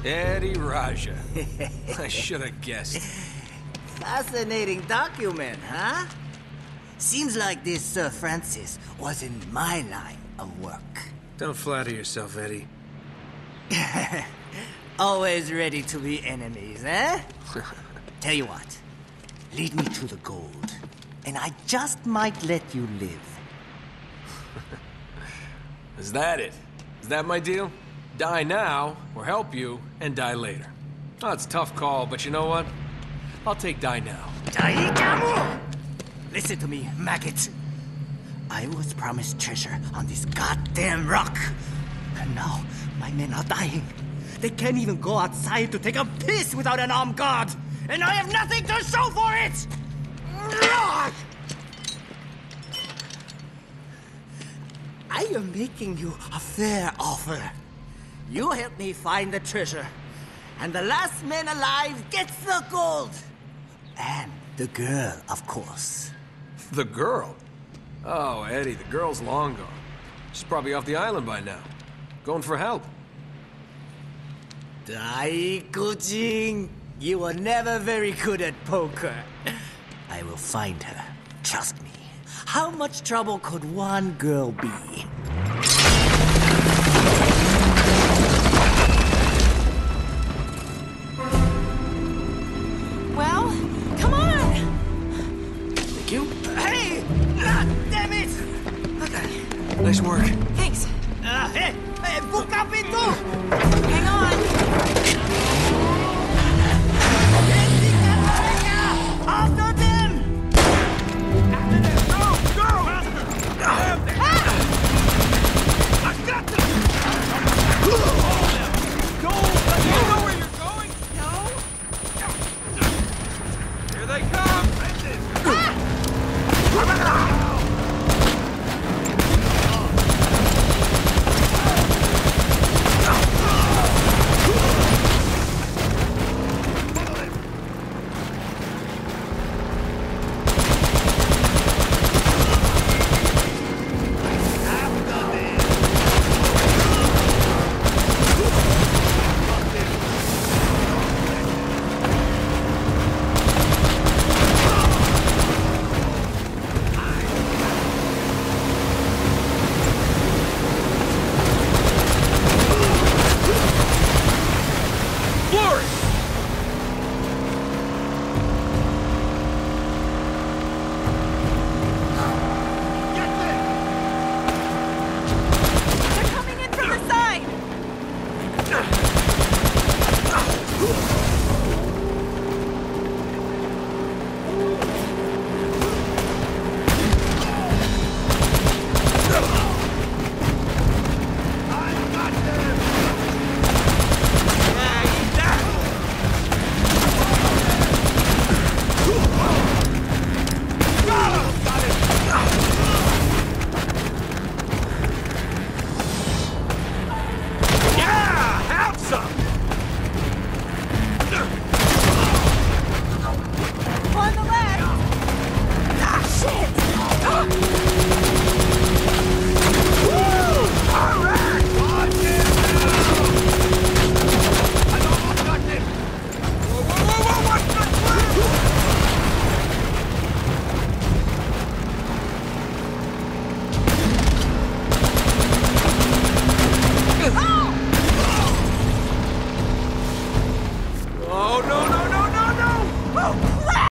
Eddie Raja. I should have guessed. Fascinating document, huh? Seems like this Sir Francis was in my line of work. Don't flatter yourself, Eddie. Always ready to be enemies, eh? Tell you what, lead me to the gold, and I just might let you live. Is that it? Is that my deal? Die now, or help you, and die later. Oh, it's a tough call, but you know what? I'll take die now. Daikamu! Listen to me, maggot. I was promised treasure on this goddamn rock. And now, my men are dying. They can't even go outside to take a piss without an armed guard. And I have nothing to show for it! I am making you a fair offer. You help me find the treasure, and the last man alive gets the gold. And the girl, of course. The girl? Oh, Eddie, the girl's long gone. She's probably off the island by now. Going for help. Daikujin, you were never very good at poker. I will find her. Trust me. How much trouble could one girl be? Well, come on! Thank you. Hey! Ah, damn it! Nice work. Thanks. Hey! Hey, buka pintu! Hang on.